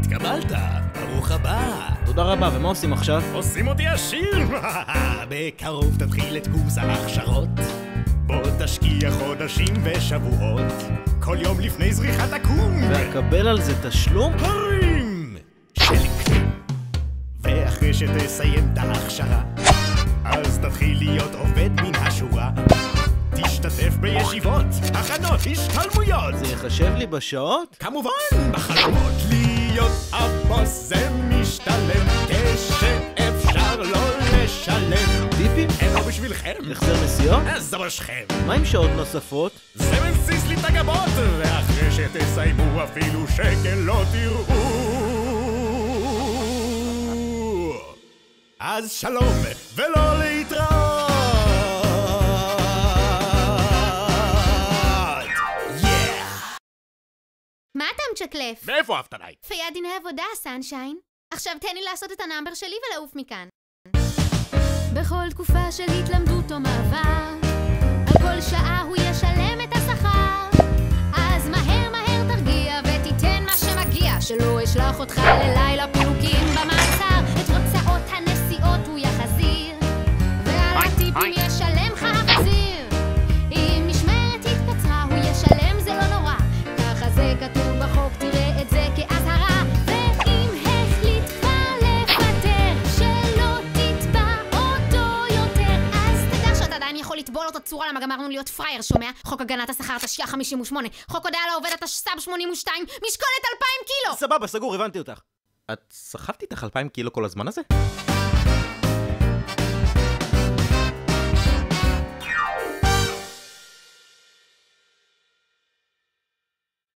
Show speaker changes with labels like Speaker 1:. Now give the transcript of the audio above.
Speaker 1: התקבלת, ברוך הבא.
Speaker 2: תודה רבה, ומה עושים עכשיו?
Speaker 1: עושים אותי עשיר! בקרוב תתחיל את קורס ההכשרות. בוא תשקיע חודשים ושבועות, כל יום לפני זריחת הקום.
Speaker 2: ואקבל על זה תשלום?
Speaker 1: הרים של כלום. ואחרי שתסיים את ההכשרה, אז תתחיל להיות עובד מן השורה. תשתתף בישיבות, הכנות, השתלמויות.
Speaker 2: זה יחשב לי בשעות?
Speaker 1: כמובן, בחלומות להיות הבוס זה משתלם, כשאפשר לא לשלם.
Speaker 2: טיפים?
Speaker 1: הם לא בשבילכם.
Speaker 2: החזר נסיעות?
Speaker 1: אז זה בשכם.
Speaker 2: מה עם שעות נוספות?
Speaker 1: זה מנסיס לי את הגבות, ואחרי שתסיימו אפילו שקל לא תראו. אז שלום, ולא להתראות.
Speaker 3: מה אתה מצ'קלף?
Speaker 1: מאיפה אהבת עליי?
Speaker 3: פיית דיני עבודה, סנשיין. עכשיו תן לי לעשות את הנאמבר שלי ולעוף מכאן. בכל תקופה של התלמדות או מעבר, על כל שעה הוא ישלם את השכר. אז מהר מהר תרגיע ותיתן מה שמגיע, שלא אשלח אותך ללילה פירוקים במעצר. את הוצאות הנסיעות הוא יחזיר, ועל הטיפים ישלם לך החזיר. אם משמרת התקצרה הוא ישלם, זה לא נורא, ככה זה כתוב בחוק, תראה את זה כאזהרה. ואם החליט כבר לפטר, שלא תתבע אותו יותר, אז תדע שאתה עדיין יכול לטבול אותו צורה, למה גמרנו להיות פרייר, שומע? חוק הגנת השכר תשי"ח 58, חוק הודעה לעובד התשס"ב 82, משקולת 2000 קילו.
Speaker 2: סבבה, סגור, הבנתי אותך. את סחבתי איתך 2,000 קילו כל הזמן הזה?